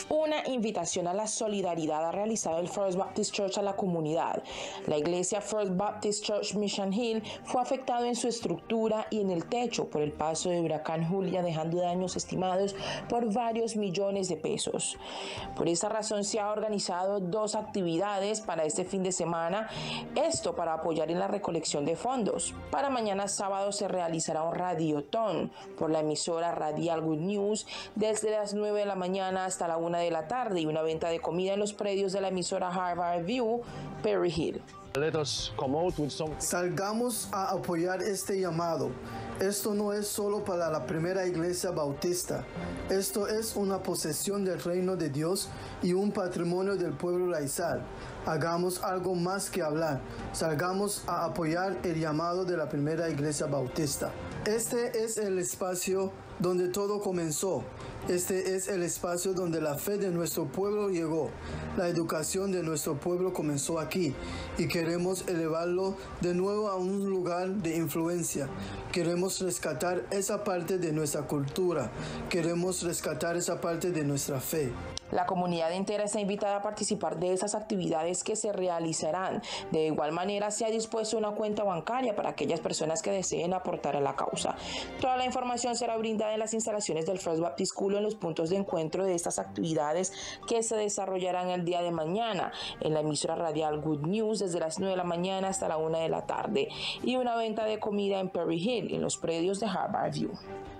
Una invitación a la solidaridad ha realizado el First Baptist Church a la comunidad. La iglesia First Baptist Church Mission Hill fue afectado en su estructura y en el techo por el paso de huracán Julia, dejando daños estimados por varios millones de pesos. Por esa razón se ha organizado 2 actividades para este fin de semana, esto para apoyar en la recolección de fondos. Para mañana sábado se realizará un radiotón por la emisora radial Good News desde las 9 de la mañana hasta la 1 de la tarde y una venta de comida en los predios de la emisora Harvard View, Perry Hill. Salgamos a apoyar este llamado. Esto no es solo para la primera iglesia bautista. Esto es una posesión del reino de Dios y un patrimonio del pueblo raizal. Hagamos algo más que hablar. Salgamos a apoyar el llamado de la primera iglesia bautista. Este es el espacio donde todo comenzó. Este es el espacio donde la fe de nuestro pueblo llegó. La educación de nuestro pueblo comenzó aquí y queremos elevarlo de nuevo a un lugar de influencia. Queremos rescatar esa parte de nuestra cultura. Queremos rescatar esa parte de nuestra fe. La comunidad entera está invitada a participar de esas actividades que se realizarán. De igual manera, se ha dispuesto una cuenta bancaria para aquellas personas que deseen aportar a la causa. Toda la información será brindada en las instalaciones del First Baptist School en los puntos de encuentro de estas actividades que se desarrollarán el día de mañana en la emisora radial Good News desde las 9 de la mañana hasta la 1 de la tarde y una venta de comida en Perry Hill en los predios de Harvard View.